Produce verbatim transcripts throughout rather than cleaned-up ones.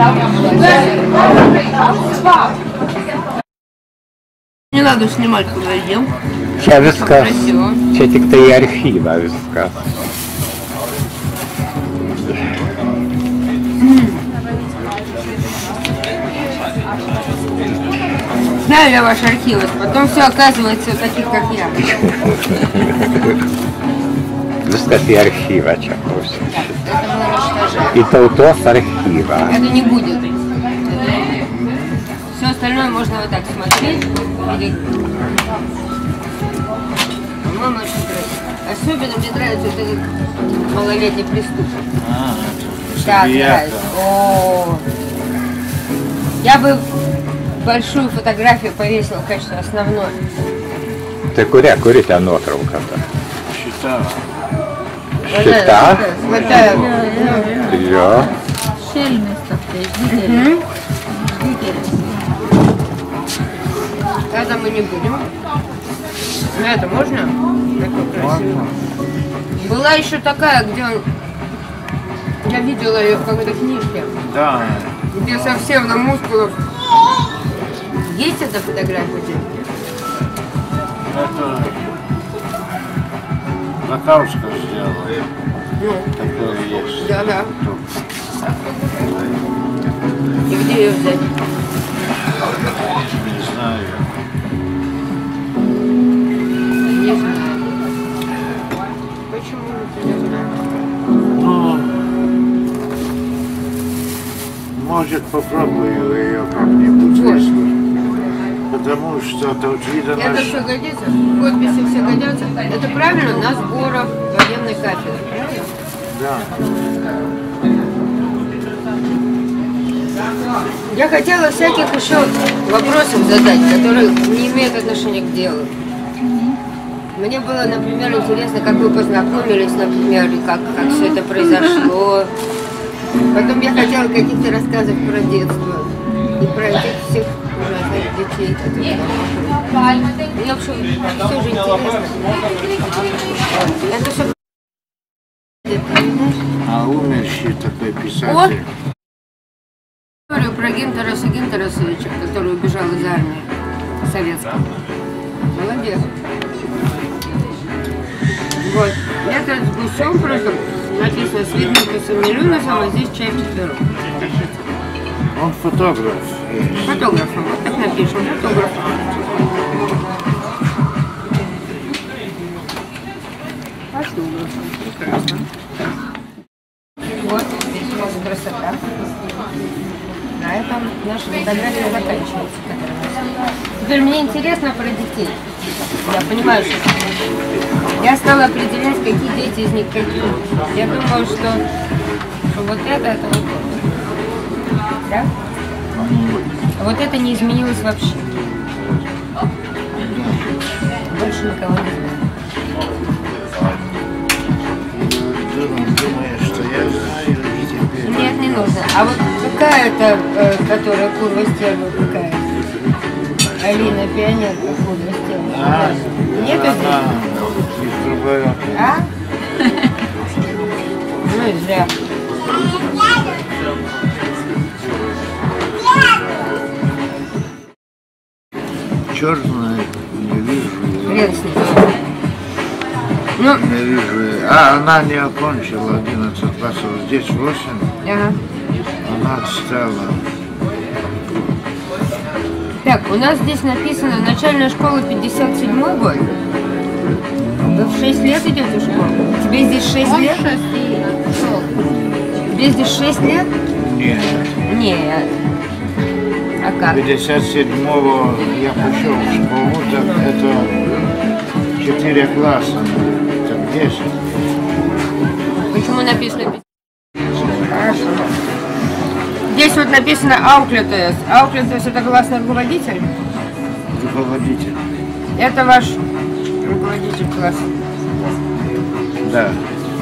Не надо снимать, куда идем. Я высказ. Чатик-то и архива высказ. Знаю я ваш архив, потом все оказывается таких, как я. Высказ и архива, чакусь. И то то с архива. Это не будет. Все остальное можно вот так смотреть. Или... По-моему, очень красиво. Особенно мне нравится вот этот малолетний преступник. А, Так, нравится. О, я бы большую фотографию повесила в качестве основной. Ты куря, курить, а нотровка-то. Считаю. Счета? Хватает. Я. Это мы не будем. Но это можно? Такое красиво. Была еще такая, где он... Я видела ее в какой-то книжке. Да. Где совсем на мускулах. Есть эта фотография? Это Закаушка сделала. Ну, Такое есть. да, да. И где ее взять? Не знаю. Не знаю. Почему ты не знаешь? Ну, может, попробую ее как-нибудь выслать. Потому что это вот видно Это наш... все годится? Подписи все годятся? Это правильно на сборах военной кафедры, правильно? Да. Я хотела всяких еще вопросов задать, которые не имеют отношения к делу. Мне было, например, интересно, как вы познакомились, например, и как, как все это произошло. Потом я хотела каких-то рассказов про детство и про этих всех ужасных детей, которые там вокруг. Мне вообще все же интересно. Это все... А умерший такой писатель. Вот. Историю про Гинтераса Гинтерасовича, который убежал из армии советской. Молодец. Вот. Это с гусем просто написано с Видмутасом Милюнасом, а здесь чай четвером. Он фотограф. Фотографом. Вот так напишем. Фотограф. Фотографом. Прекрасно. Вот. Здесь у нас красота. На этом наша фотография заканчивается. Теперь мне интересно про детей. Я понимаю, что я стала определять, какие дети из них какие. Я думаю, что, что вот это, это вот это. Да? А вот это не изменилось вообще. Больше никого не знаю. Думаешь, что я знаю и теперь... Нет, не нужно. А вот какая-то, э, которая курва стерва какая? Алина, пионерка, курва стерва. А, Нет она здесь? из другой. А? Ну и зря. Черная, не вижу. Хрен с ним. Ну, Не вижу. А, она не окончила одиннадцать классов. Здесь восемь. ага. Она отстала. Так, у нас здесь написано начальная школа пятьдесят седьмой год. Вы в шесть лет идете в школу? Тебе здесь шесть лет? Тебе здесь шесть лет? Нет. Нет. А как? пятьдесят седьмого я пошел в школу, так это четыре класса. Так десять. Почему написано пятьдесят? Хорошо. Здесь вот написано Ауклетес. Ауклетес это классный руководитель? Руководитель. Это ваш руководитель класса. Да.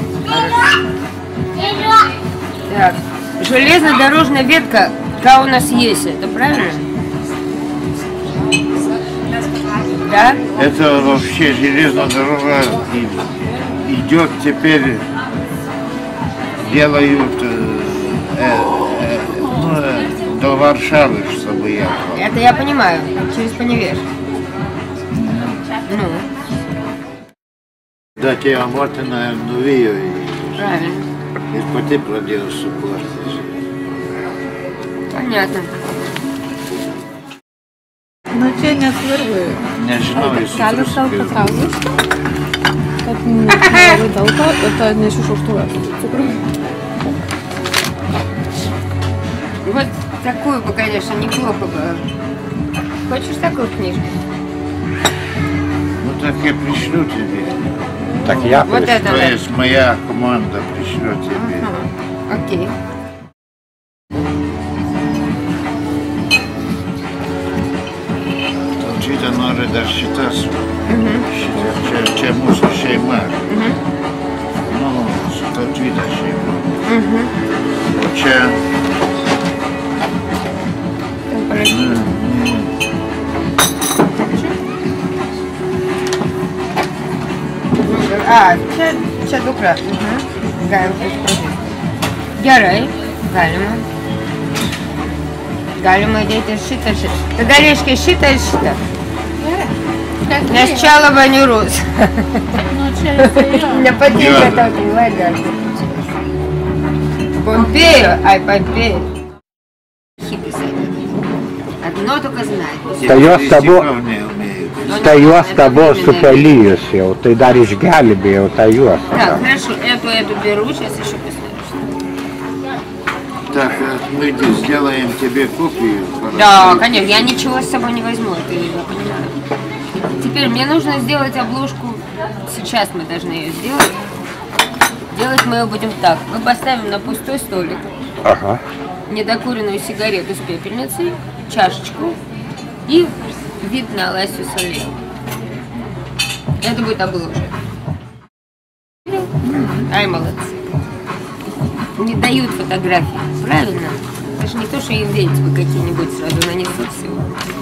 Так. Железнодорожная ветка Каунас Еси. Это правильно? Да? Это вообще железная дорога и- идет теперь, делают э, э, э, ну, э, до Варшавы, чтобы ехал. Это я понимаю, через Поневеж. Ну, Да, те работы на Новию и правильно. из пути продел суппорт. Понятно. Значение сверху. Не женой Kelias tau patraukus, kad nelabai telpa, bet nešiu šautuvą su cukru. Вот такую бы, конечно, неплохо было. Хочешь такую книжку? Ну так я пришлю тебе. Так я Вот пришлю. это То да. есть моя команда пришлет тебе. Ага. Окей. Taučytė nori dar šitas, šitą, čia, čia mūsų šeima. Nu, su taučytė šeima. O čia, Там parašyta. A, čia, čia dukra. Mhm. Galim pradėti. Gerai, galima. Galima įdėti ir šitą, šitą. Tada reiškia šitą ir šitą. Nes čia labai niūrus. Nu, čia jisai jo. Nepatinka Juoda. tau tai vadinti. Помпею, ай, Помпею. Хиппи Одно только знает. Tai jos tavo, Stebov neumėjau. tai jos tavo supelijus jau, tai dar išgelbėjau tą juostą. Так, хорошо, эту, эту беру, сейчас еще посмотрю. Так, мы сделаем тебе копию. Да, конечно, я ничего с собой не возьму, это я понимаю. Теперь мне нужно сделать обложку, сейчас мы должны ее сделать. Делать мы ее будем так. Мы поставим на пустой столик Ага. недокуренную сигарету с пепельницей, чашечку и вид на Ласю Соловьеву. Это будет обложка. Ай, молодцы. Не дают фотографии, правильно? Это же не то, что им ведьмы какие-нибудь сразу нанесут всего.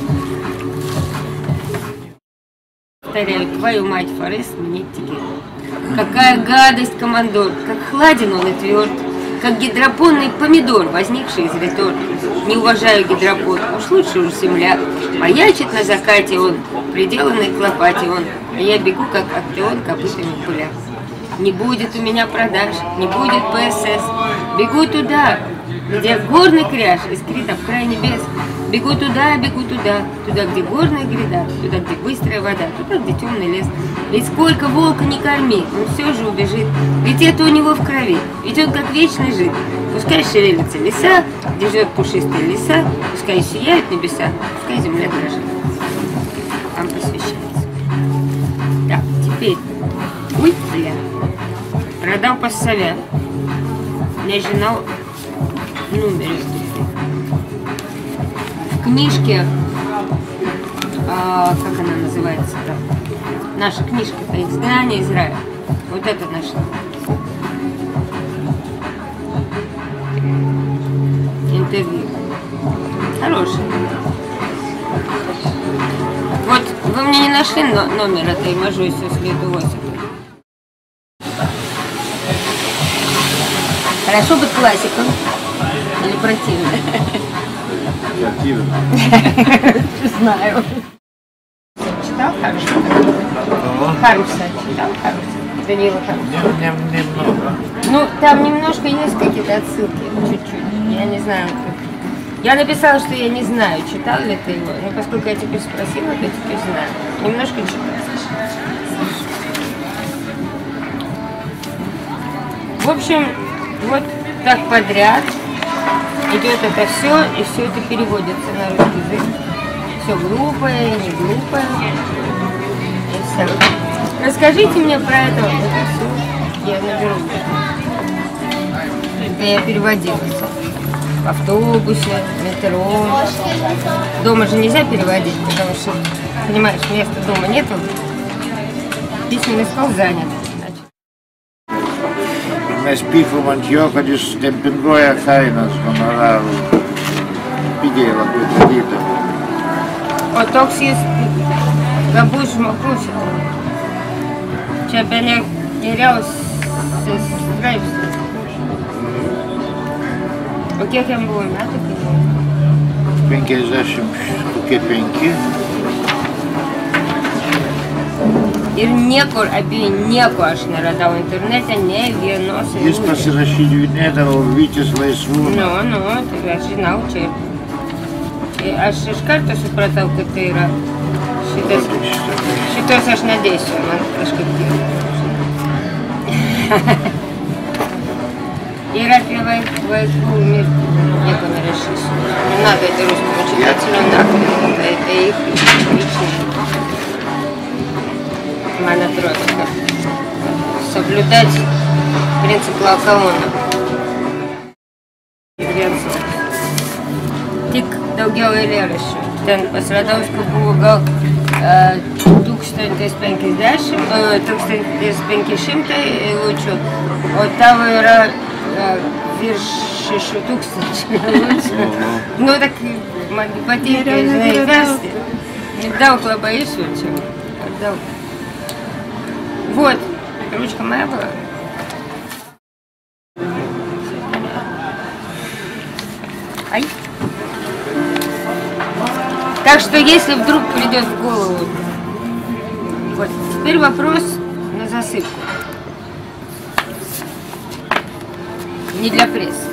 Повторяю, твою мать, Форест, мне теперь. Какая гадость, командор, как хладен он и тверд, как гидропонный помидор, возникший из реторт. Не уважаю гидропон, уж лучше уж земля. Маячит на закате он, приделанный к лопате он, а я бегу, как актеон, копытами пуля. Не будет у меня продаж, не будет ПСС. Бегу туда, где горный кряж искрит об край небес. Бегу туда, бегу туда, туда, где горная гряда, туда, где быстрая вода, туда, где темный лес. Ведь сколько волка не корми, он все же убежит. Ведь это у него в крови, ведь он как вечный жид. Пускай шевелятся леса, где живет пушистые леса, пускай сияют небеса, пускай земля дрожит. Вам посвящается. Так, теперь. Ой, бля. Продал пассовя. У меня жена номер. В книжке, а, как она называется-то? Наша книжка-то «Изгнание из рая». Вот это нашла. Интервью. Хорошее. Вот вы мне не нашли но номер этой Можойсу следу восемь. Хорошо быть классиком или противно? Противно. Знаю. Читал Харуса? Харуса читал Харуса. Данила Харуса. Не- не- Немного. Ну, там немножко есть какие-то отсылки, чуть-чуть. Я не знаю. Я написала, что я не знаю, читал ли ты его. Но поскольку я теперь спросила, то теперь знаю. Немножко читал. В общем, вот так подряд идет это все, и все это переводится на русский язык. Все глупое, не глупое. И все. Расскажите мне про это, это все. Я наберу. Это я переводила. В автобусе, в метро. Дома же нельзя переводить, потому что, понимаешь, места дома нету. Письменный стол занят. Mēs pīkam ant jo, kad jūs dempingoja kainas honorarų. Pigiai labai darydavo. O toks jis gabus žmogus. Čia bene geriausias straipsnis. O kiek jam buvo metų, kai buvo? penkiasdešimt kokie penki. Ir niekur apie nieko aš neradau internete, ne vienos. Jis pasirašydinėdavo Vytis Laisvūnas. Nu, nu, tai aš žinau čia. Aš iš karto supratau, kad tai yra šitas. Šitos aš nedėsiu, man kažkaip tai. Ir apie vaikų mirtį nieko nerašysiu. Не надо это русскому читателю, нахрен. Это их личное. Man atrodo, kad соблюдать принцип Laocoono. Tik daugiau eilėraščių. Ten pas Radauskų buvo gal tūkstantis penki šimtai eilučių, o tavo yra virš šešių tūkstančių eilučių. Nu, tak man patinka, žinai, vesti. Daug labai išverčiau. Daug. Вот, ручка моя была. Ай. Так что, если вдруг придет в голову, вот, теперь вопрос на засыпку. Не для прессы.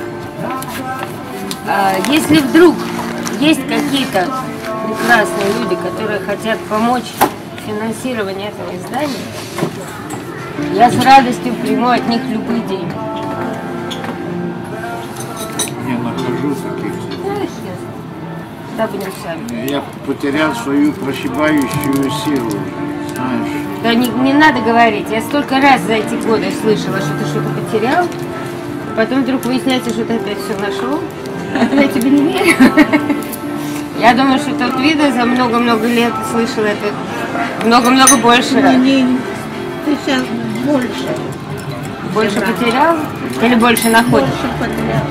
А, если вдруг есть какие-то прекрасные люди, которые хотят помочь финансированию этого издания, я с радостью приму от них любые деньги. Не нахожу каких-то. Да, будем сами. Я потерял свою прошибающую силу, знаешь. Да не, не надо говорить. Я столько раз за эти годы слышала, что ты что-то потерял. Потом вдруг выясняется, что ты опять все нашел. А я тебе не верю. Я думаю, что тот вида за много-много лет слышала это много-много больше раз. Не, не, ты сейчас больше. Больше потерял или больше находишь? Больше потерял.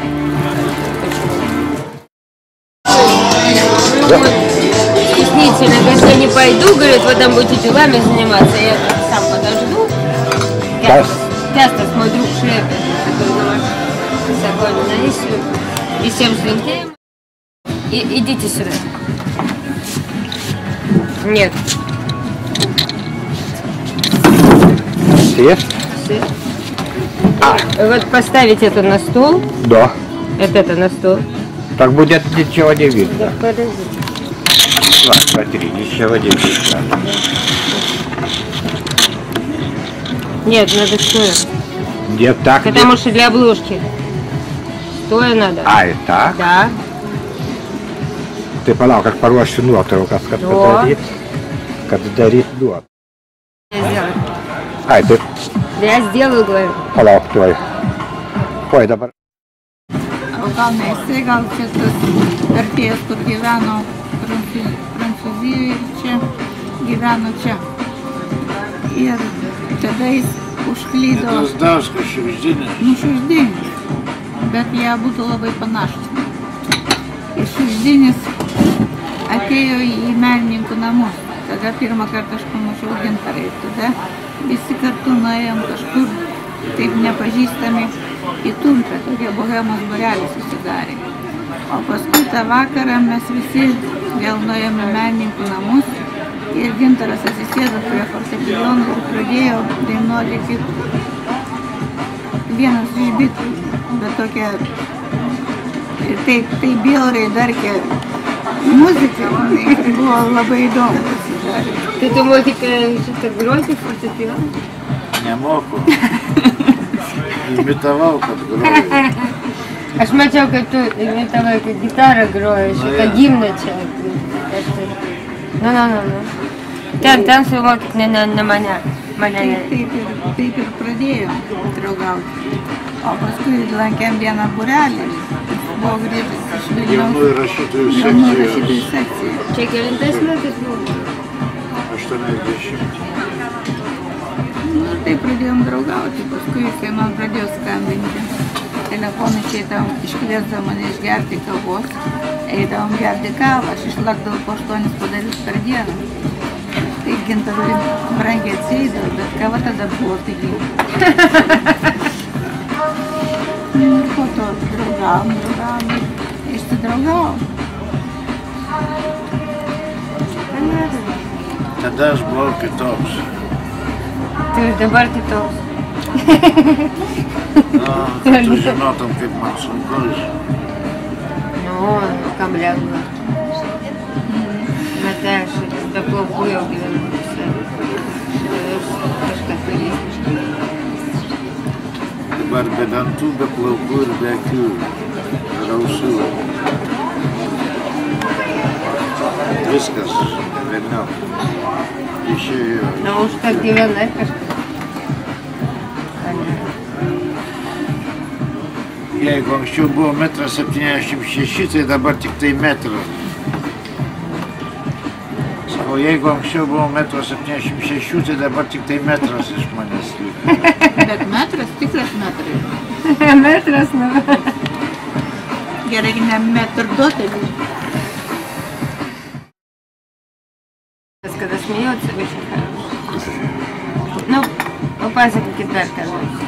Вот, стеснительно, говорит, я не пойду, говорит, вы там будете делами заниматься, я сам подожду. Часто мой друг Шрепер, который на машине с огонь навесил, и всем слюнтеем. И идите сюда. Нет. Съешь? Все. А. Вот поставить это на стол. Да. Это, это на стол. Так будет ничего не видно. Да, подожди. На, смотри, ничего не видно. Нет, надо стоя. Нет, так Потому не... что для обложки. Стоя надо. А, и так? Да. Ты пalauk, как paruošiu nuotraukas, kad padaryt, kad daryt nuotraukas. Я сделаю. Ai, tai Я сделаю, говорю. palauk tuoj. Oi, dabar. O gal neesi, gal čia tas vertėjas, kur gyveno Prancūz- Prancūzijoje ir čia gyveno čia. Ir tada jis užklydo Tas Dauskas Šiugždinis. nu Šiugždinis, bet jie būtų labai panašus. Ir Šiugždinis atėjo į menininkų namus. Tada pirmą kartą aš pamačiau Gintarą ir tada visi kartu nuėjom kažkur taip nepažįstami į Tulpę, tokie bohemos būrelis susidarė. O paskui tą vakarą mes visi vėl nuėjome į menininkų namus ir Gintaras atsisėdo prie fortepijono ir pradėjo dainuoti kaip vienas iš bitų, bet tokia ir taip, taip bjauriai darkė muziką, tai buvo labai įdomu pasidarė. Ты думал, ты что-то грозишь фортепиано? Nemoku. Imitavau, kad groju. Aš mačiau, kad tu imitavai, kad gitarą groji, šitą gimną čia. Nu, nu, nu, nu. Ten, ten suvokit, ne, ne, ne mane. Mane Taip, ne. taip, ir, taip ir pradėjom draugauti. O paskui lankėm vieną būrelį, buvo grįžęs iš Vilniaus Jaunųjų rašytojų jaunų sekcijos. rašytojų sekcijai. Čia kelintais metais buvo. aštuoniasdešimt. Nu, tai pradėjom draugauti, paskui jisai man pradėjo skambinti. Telefonai čia eidavom, iškviesdavo mane išgerti kavos, eidavom gerti kavą, aš išlakdavau po aštuonis puodelius per dieną. Tai Gintarui brangiai atsieidavo, bet kava tada buvo pigi. Nu, ir po to draugavom, draugavom, išsidraugavom. Тогда ж был питомс. Ты dabar kitoks. Nu, tu žinotum, kaip man sunku. Nu, kam lengva. Bet aš be plaukų jau gyvenu visai. Kažką turėsiu. Dabar be dantų, be plaukų ir be akių. Rausų. Viskas, vėliau. Išėjo. Na, už kad gyvenai kažką. Jeigu anksčiau buvo metras septyniasdešimt šeši, tai dabar tik tai metras. O jeigu anksčiau buvo metras septyniasdešimt šeši, tai dabar tik tai metras iš manęs liko. Bet metras, tikras metras. Metras, nu. Gerai, ne метрдотель. Когда смеется, очень хорошо. Ну, попасывайте dar короче.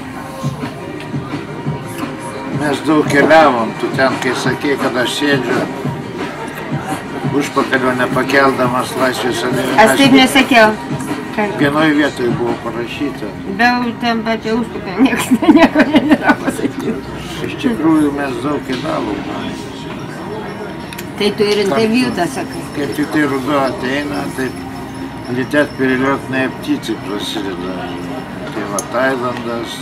Mes daug keliavom, tu ten, kai sakei, kad aš sėdžiu užpakalio nepakeldamas laisvės alėjos. Aš taip nesakiau. Vienoj vietoje buvo parašyta. Bet ten apie užpakalį niekas nieko nėra pasakyti. Iš tikrųjų mes daug keliavom. Tai tu ir interviu tą sakai. Kaip tik tai ruduo ateina, tai летят перелетные птицы prasideda. Tai va Tailandas.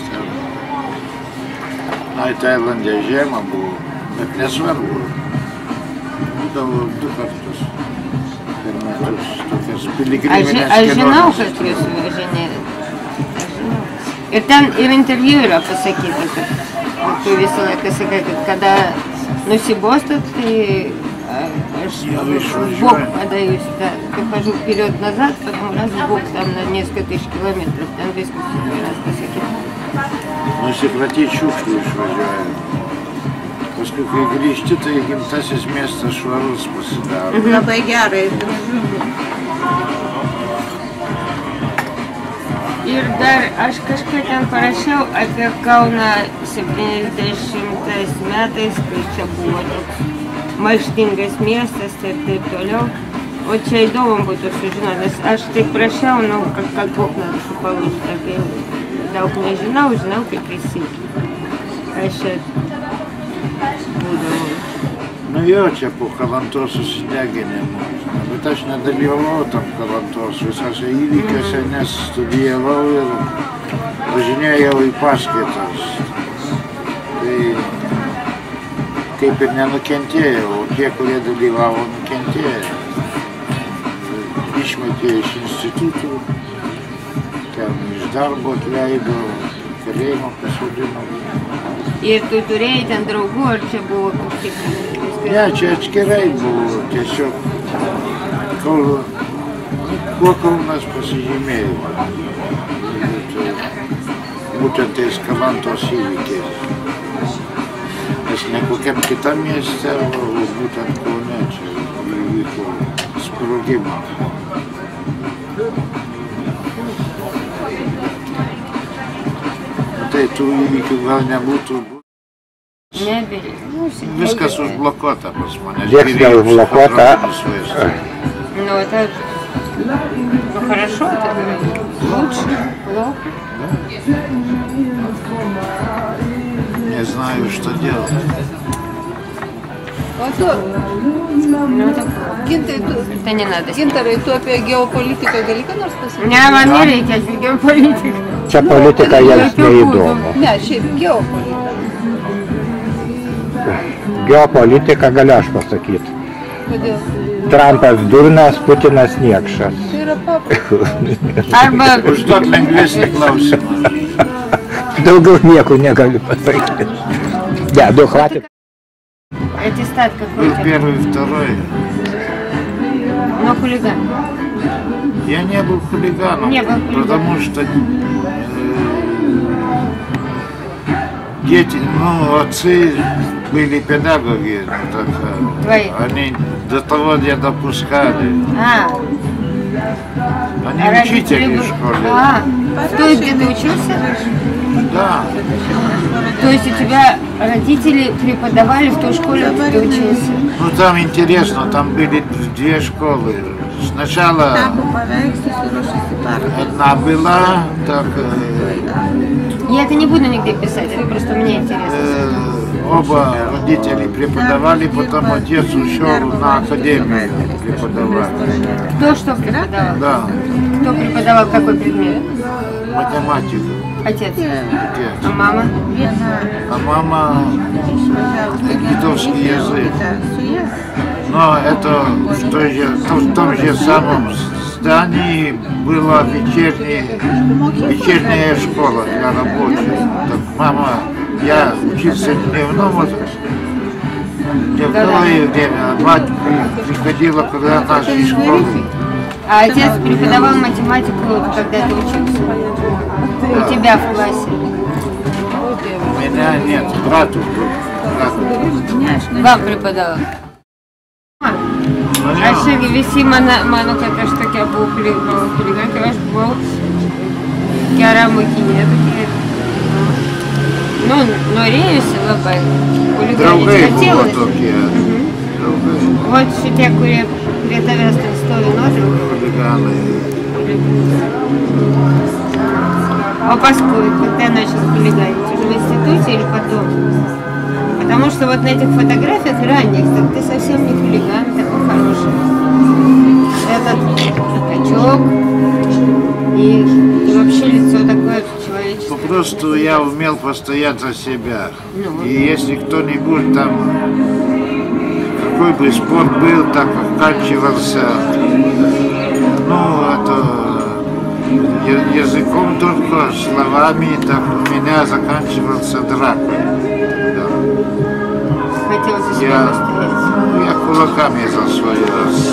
Na, į Tailandę žiemą buvo, bet nesvarbu. Būdavo du kartus per metus tokias piligriminės kelionės. Aš žinau, kad jūs važinėjate. Ir ten ir interviu yra pasakyta, kad tu visą laiką sakai, kad kada nusibostat, tai aš сбок подаюсь, да, хожу вперед-назад, потом раз сбок там на несколько тысяч километров, там viskas раз pasakyti. Nusikratyti šiukšlių išvažiuoju. Paskui, kai grįžti, tai gimtasis miestas švarus pasidaro. Labai gerai, gražu. Ir dar aš kažką ten parašiau apie Kauną septyniasdešimtais metais, kai čia buvo toks maištingas miestas ir taip toliau. O čia įdomu būtų sužinoti, nes aš taip prašiau, nu, kad Bog našu palūžti apie daug nežinau, žinau, kaip visi. Aš čia būdavau. Nu jo, čia po Kalantos susideginimo. Bet aš nedalyvavau tam Kalantos visose įvykiuose, nes studijavau ir važinėjau į paskaitas. Tai kaip ir nenukentėjau, o tie, kurie dalyvavo, nukentėjo. Išmetė iš institutų, ten iš darbo atleido, kalėjimo pasodino. Ir tu turėjai ten draugų, ar čia buvo kaip tik? Ne, čia atskirai buvo, tiesiog kuo Kaunas pasižymėjo. Būtent tais Kalantos įvykiais. Nes ne kokiam kitam mieste, o būtent Kaune čia įvyko sprogimą. Tai tų įvykių gal nebūtų. Nebėrė. Viskas užblokuota pas mane. Лекция užblokuota. Ну, это ну, хорошо, это лучше, плохо. Не знаю, что делать. O tu, Ну, это плохо. Gintai, tu, Это не надо. Gintarai, tu apie geopolitiką gali ką nors pasakyti? Не, man nereikia apie politiką. Čia politika jiems neįdomu. Ne, šiaip geopolitika. Geopolitika galiu aš pasakyti. Kodėl? Trumpas durnas, Putinas niekšas. Tai yra paprasta. Arba Užduot lengvesnį klausimą. Daugiau nieko negaliu pasakyti. Ne, du хватит. аттестат Был какой-то. первый, второй. Но хулиган. Я не был хулиганом, Не был хулиганом. потому что э, дети, ну, отцы были педагоги, ну, так, э, Твои? они до того не допускали. А, Они а родители учители в вы- школе. А, кто где ты учился? Да. То есть у тебя родители преподавали в той школе, где ты учился? Ну там интересно, там были две школы. Сначала одна была, так э, Я это не буду нигде писать, это просто мне интересно. э, оба родители преподавали, потом отец ушел на академию преподавать. Кто что преподавал? Да, Кто преподавал какой предмет? математику. Отец. Отец. А мама? А мама литовский язык. Но это в, той же, в том же самом здании была вечерняя, вечерняя школа для рабочих. Так мама, я учился дневном, дневное время, а мать приходила, когда нашей школы. А отец преподавал математику, когда ты учился? У тебя в классе? У меня нет, брату был. Брату. Вам преподавал? А ще visi mano, mano kad aš tokia buvau chuligan, kai aš buvau gera mokinė tokia. Nu, norėjusi labai. Draugai buvo Хотелось. tokie. Draugai. Вот šitie, kurie prie tavęs ten stovi nuotrauka. Chuliganai. А поскольку когда начал хулиганить? Уже в институте или потом? Потому что вот на этих фотографиях ранних, так ты совсем не хулиган, такой хороший. Этот качок и, и вообще лицо такое человеческое. Просто я умел постоять за себя. Ну. И если кто-нибудь там, какой бы спорт был, так оканчивался, ну, это я- языком только, словами, так у меня заканчивался дракой. Да. Хотел за себя Я, постоять. ну, я кулаками за свое,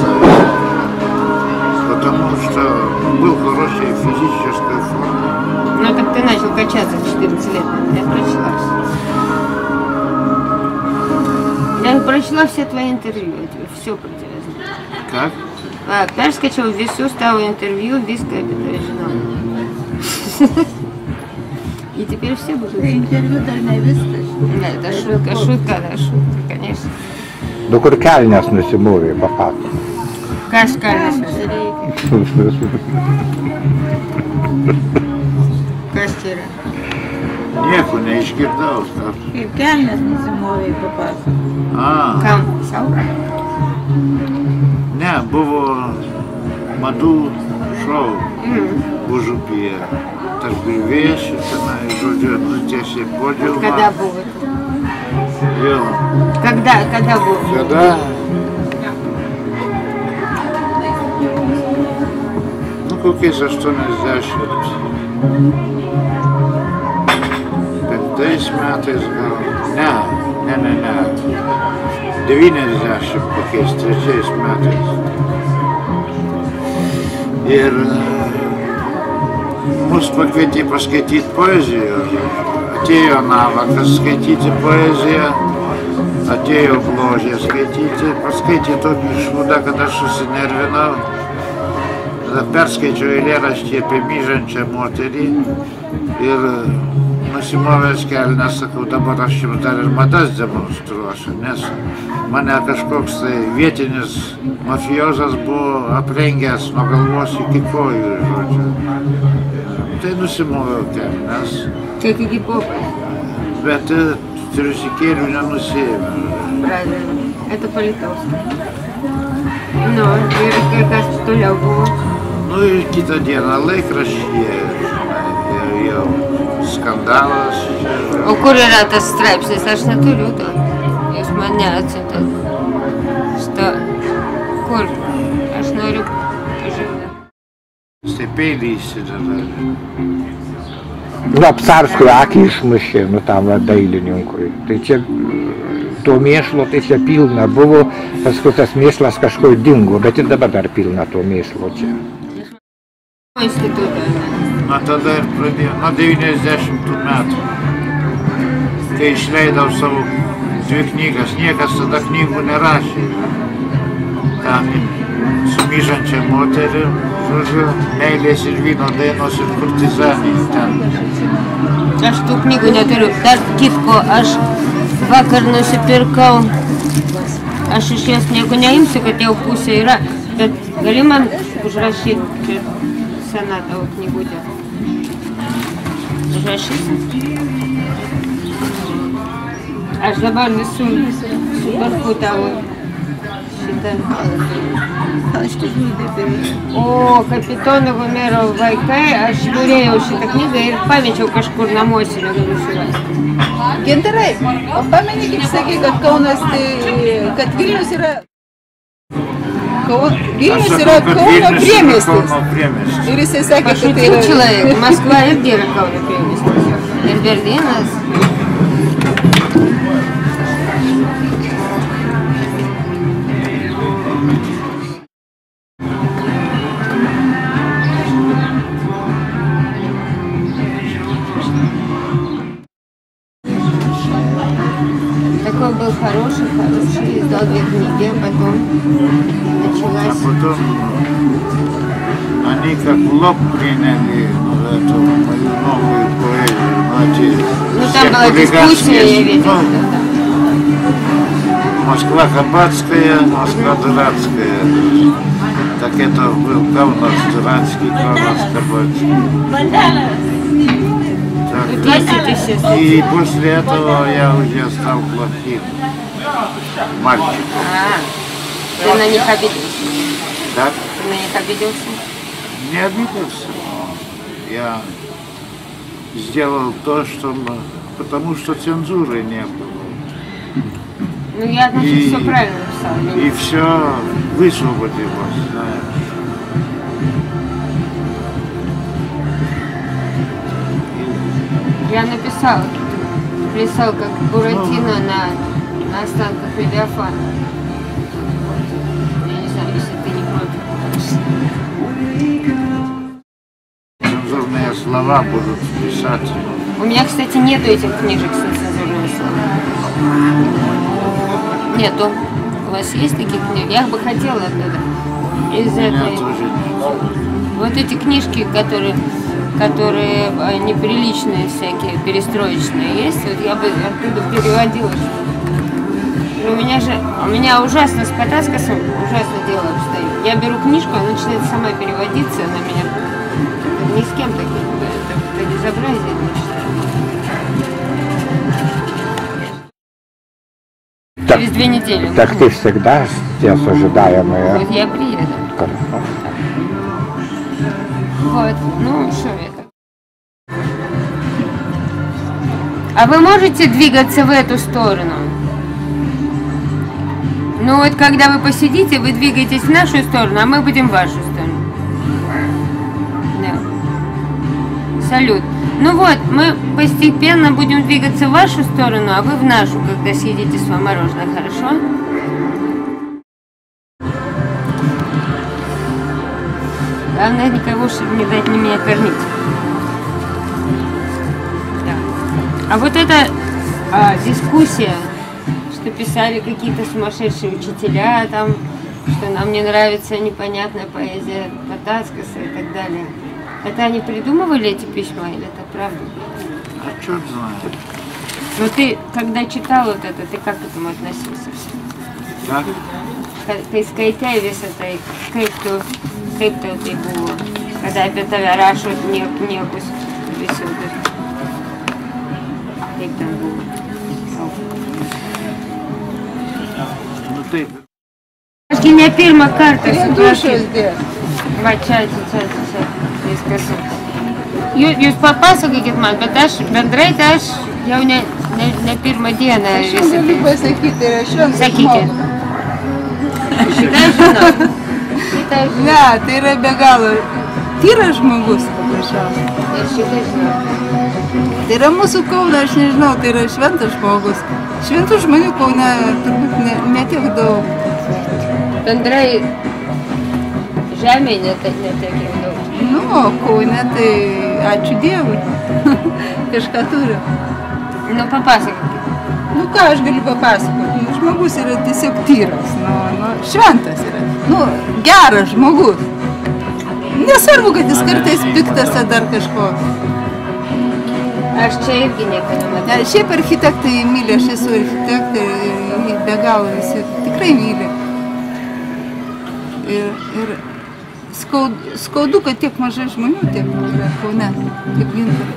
потому что был хорошей физической формы. Ну так ты начал качаться в четырнадцать лет, я прочла все. Я прочла все твои интервью, я тебе все про тебя знаю. Как? А, перескочил в весу, стало интервью, виска жена. И теперь все будут. Интервью дальнее выскочить. Да, это шутка, шутка, да, шутка, конечно. Do kur kelnes nusimovė, papasakok. Кашкальна. Кастера. Nieko neišgirdau. Kaip kelnes nusimovė papasakok. A, Кам? Сау? ne, buvo madų šou užupyje. Tarp grįvėšių, tenai, žodžiu, nutiesė podiumą. Когда был это? Vėl. Когда, когда был? Kada? Nu, kokiais aštuoniasdešimt penktais metais gal. Ne, ne, ne, ne. devyniasdešimt kokiais trečiais metais. Ir mus pakvietė paskaityti poeziją. Atėjo Navakas skaityti poeziją, atėjo Bložė skaityti, paskaitė tokį šūdą, kad aš susinervinau. Tada perskaičiau eilėraštį apie myžančią moterį ir nusimovęs kelnes, sakau, dabar aš jums dar ir madas demonstruosiu, nes mane kažkoks tai vietinis mafiozas buvo aprengęs nuo galvos iki kojų, žodžiu. Tai nusimoviau kelnes, Как и гип-хоп. bet triusikėlių nenusiėmiau. Правильно. Это по-литовски. Ну, ir kai kas toliau buvo. Nu ir kitą dieną laikraštyje žinai, jau skandalas. O kur yra tas straipsnis? Aš neturiu to. Jūs man neatsiuntėt. Što? Kur? Aš noriu pažiūrėti. Stepeilį įsideda. Nu, apsarskui akį išmušė, nu tam va, dailininkui. Tai čia to mėšlo, tai čia pilna buvo, paskui tas mėšlas kažkur dingo, bet ir dabar dar pilna to mėšlo čia. Institutą. Nuo tada ir pradėjau, nuo devyniasdešimtų metų, kai išleidau savo dvi knygas, niekas tada knygų nerašė. Tam su myžančia moterim Žodžiu, meilės ir vyno dainos ir kurtizanai ten. Aš tų knygų neturiu. Dar kitko, aš vakar nusipirkau. Aš iš jas nieko neimsiu, kad jau pusė yra. Bet gali man užrašyti čia sena tavo knygutė. Užrašysi? Aš dabar visų suparku tavo šitą. O Kapitono Homero vaikai, aš žiūrėjau šitą knygą ir pamečiau kažkur namuose, negaliu surasti. Gintarai, o pameni, kaip sakė, kad Kaunas, tai, kad Vilnius yra... Vilnius yra Kauno priemiestis. Ir jisai sakė, kad tai yra... Человек, Москва irgi yra Kauno priemiestis. Ir Berlynas. Такой был хороший, хороший, издал две книги, а потом началась... А потом они как лоб приняли эту мою новую поэзию. Ну там была дискуссия, я видела. Москва Хабатская, Москва Дурацкая. Так это был Каунас Дурацкий, Каунас Хабатский. И после этого я уже стал плохим мальчиком. А, ты на них обиделся? Да? Ты на них обиделся? Не обиделся, но я сделал то, что... потому что цензуры не было. Ну я, значит, и, все правильно написала. И все высвободилось, знаешь. Я написала, плясал как Буратино на, на останках Левиафана. Я не знаю, если ты не против. Цензурные слова будут писать. У меня, кстати, нету этих книжек с цензурными словами. Нету. У вас есть такие книги? Я бы хотела оттуда. Из этой... Вот эти книжки, которые... которые неприличные всякие, перестроечные есть, вот я бы оттуда переводила. Но у меня же, у меня ужасно с Потаскосом, ужасно дело обстоит. Я беру книжку, она начинает сама переводиться, она меня ни с кем таким, это, это безобразие, я считаю. Так, через две недели. Так ты всегда здесь ожидаемая. Вот я приеду. Хорошо. Вот, ну что это? А вы можете двигаться в эту сторону? Ну вот когда вы посидите, вы двигаетесь в нашу сторону, а мы будем в вашу сторону. Да. Салют. Ну вот, мы постепенно будем двигаться в вашу сторону, а вы в нашу, когда съедите свое мороженое, хорошо? Главное, никого, чтобы не дать не меня кормить. Да. А вот эта а, дискуссия, что писали какие-то сумасшедшие учителя, там, что нам не нравится непонятная поэзия Потаскоса и так далее. Это они придумывали эти письма или это правда? А черт знает. Но ты, когда читал вот это, ты как к этому относился? Да? Kai skaitai visą tai, kaip tu, kaip tau tai buvo, kada apie tave rašo niek, niekus visokius, kaip ten buvo. Nu taip. Ašgi ne pirmą kartą Dušas dės. Va čia, čia, čia, čia, viskas. Jūs, jūs papasakokit man, bet aš bendrai tai aš jau ne, ne, ne pirmą dieną Aš jau visą galiu tai. pasakyti, yra šventas Sakykit. žmogus. Šitą žinau. Šitą žinau. Ne, tai yra be galo tyras žmogus, paprasčiausiai. Ir šitą žinau. Tai yra mūsų Kauno, aš nežinau, tai yra šventas žmogus. Šventų žmonių Kaune turbūt ne, ne tiek daug. Bendrai žemėje ne, ne tiek jau daug. Nu, o Kaune tai ačiū Dievui. Kažką turiu. Nu, papasakokit. Nu, ką aš galiu papasakoti? Nu, žmogus yra tiesiog tyras, nu, nu, šventas yra. Nu, geras žmogus. nesvarbu, kad jis kartais piktas ar dar kažko. Aš čia irgi nieko nematau. Šiaip architektai myli, aš esu architektė ir be galo visi tikrai myli. Ir, ir skaudu, skaudu, kad tiek mažai žmonių tiek yra Kaune, kaip Gintarai.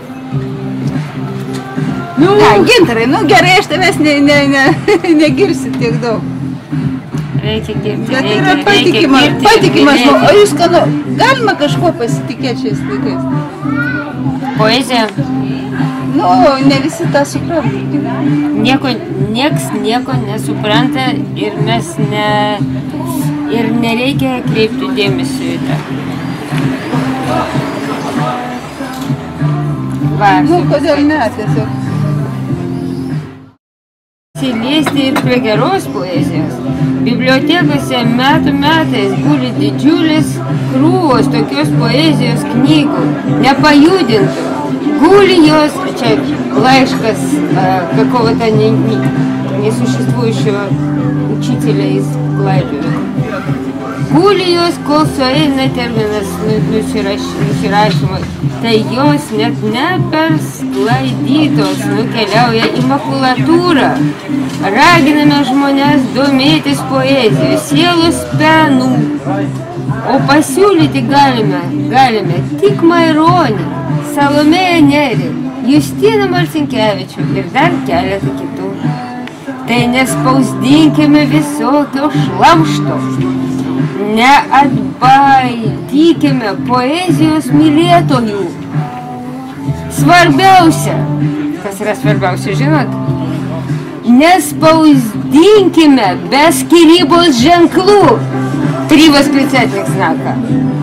Nu, ne, Gintarai, nu gerai, aš tavęs ne, ne, ne, negirsiu tiek daug. Reikia girti, Bet reikia, yra patikima, reikia girti, patikima reikia. žmogus. O jūs ką, nu, galima kažko pasitikėti šiais laikais? Poezija. Nu, ne visi tą supranta. Nieko, nieks nieko nesupranta ir mes ne... Ir nereikia kreipti dėmesio į tą. Va, Nu, kodėl ne, tiesiog. Prisiliesti ir prie geros poezijos. Bibliotekose metų metais guli didžiulis krūvos tokios poezijos knygų, nepajudintų. Гули jos, čia лайшкас какого-то не, не, несуществующего учителя из Клайпеда. Гули jos, kol sueina terminas nusirašymo, tai jos net nepersklaidytos nukeliauja į makulatūrą. Raginame žmonės domėtis poezijos, sielos penų, o pasiūlyti galime, galime tik Maironį, Salomėją Nėrį, Justiną Marcinkevičių ir dar keletą kitų. Tai nespausdinkime visokio šlamšto, neatbaidykime poezijos mylėtojų. Svarbiausia, kas yra svarbiausia, žinot, nespausdinkime be skyrybos ženklų. Три восклицательных знака.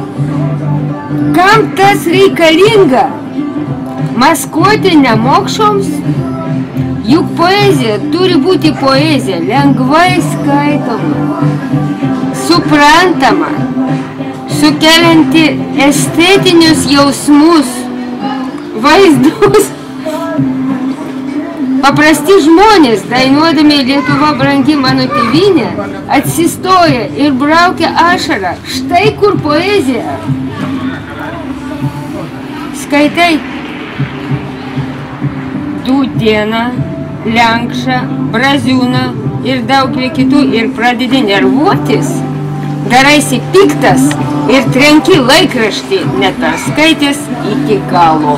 Kam tas reikalinga? Maskuoti nemokšoms? Juk poezija turi būti poezija, lengvai skaitoma, suprantama, sukelianti estetinius jausmus, vaizdus. Paprasti žmonės, dainuodami Lietuva brangi mano tėvynė, atsistoja ir braukia ašarą. Štai kur poezija. Skaitai Dūdieną, Lenkšą, Braziūną ir daugelį kitų ir pradedi nervuotis, daraisi piktas ir trenki laikraštį, net perskaitęs iki galo.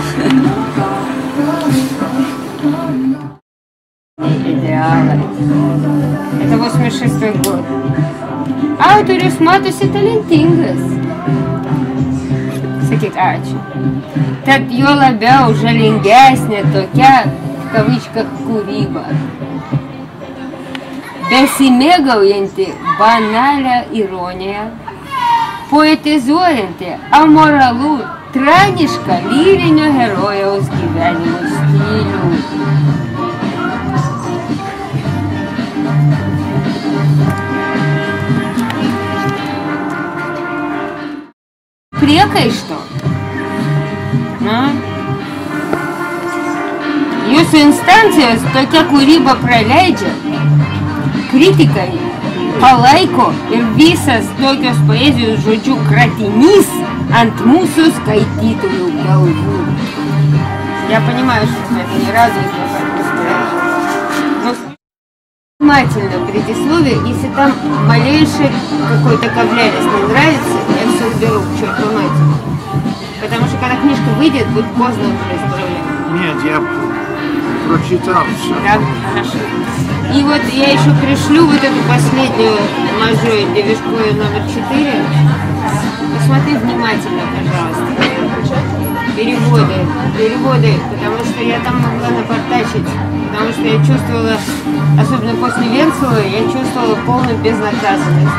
Идеалы. Это восемьдесят шестой год. Autorius matosi talentingas. Sakyk ačiū. Tad jo labiau žalingesnė tokia, kavaička, kūryba. Besimėgaujanti banalią ironiją, poetizuojanti amoralų, tranišką lyrinio herojaus gyvenimo stilių. Priekaišto. Na? Jūsų instancijos tokia kūryba praleidžia. Kritikai palaiko ir visas tokios poezijos žodžių kratinys ant mūsų skaitytojų galvų. Я понимаю, что это не радует, но внимательно предисловие, если там малейший какой-то ковлярист не нравится, я все уберу к черту матери. Потому что когда книжка выйдет, будет поздно уже исправлять. Нет, я прочитал все. Да, хорошо. И вот я еще пришлю вот эту последнюю мажой Девишковой номер четыре. Посмотри внимательно, пожалуйста. Переводы, переводы, потому что я там могла напортачить. Потому что я чувствовала, особенно после Венцелова, я чувствовала полную безнаказанность.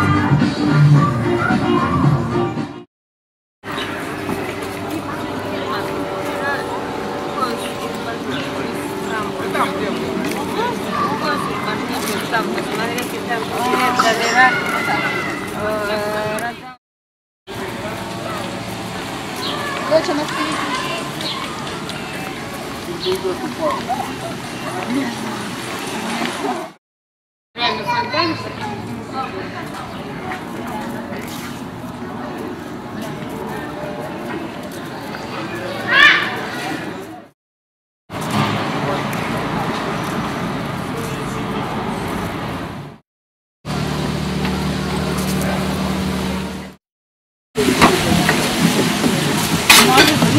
Там, посмотрите, там директор Доча на стоит. реально фонтан.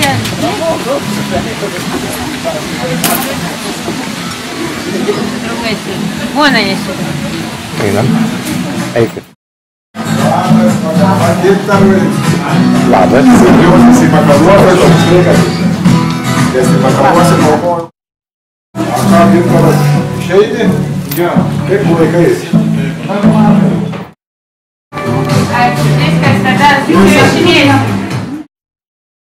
čia. Draugai, vona nesi. Einam. Eikit. Labas. Jaučiasi makaluotas, toks laikas. Nes makaluosi naudoju. Ką Gintaras išeini? Jo. Kaip laikais? Ačiū, viskas tada, įsirašinėjau.